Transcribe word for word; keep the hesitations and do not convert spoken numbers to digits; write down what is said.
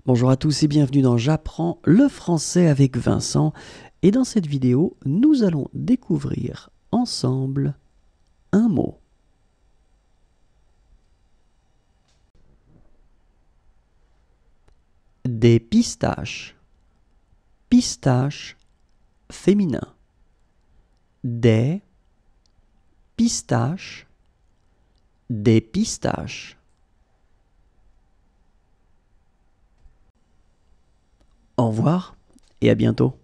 Bonjour à tous et bienvenue dans J'apprends le français avec Vincent. Et dans cette vidéo, nous allons découvrir ensemble un mot. Des pistaches. Pistaches féminin. Des pistaches. Des pistaches. Au revoir et à bientôt.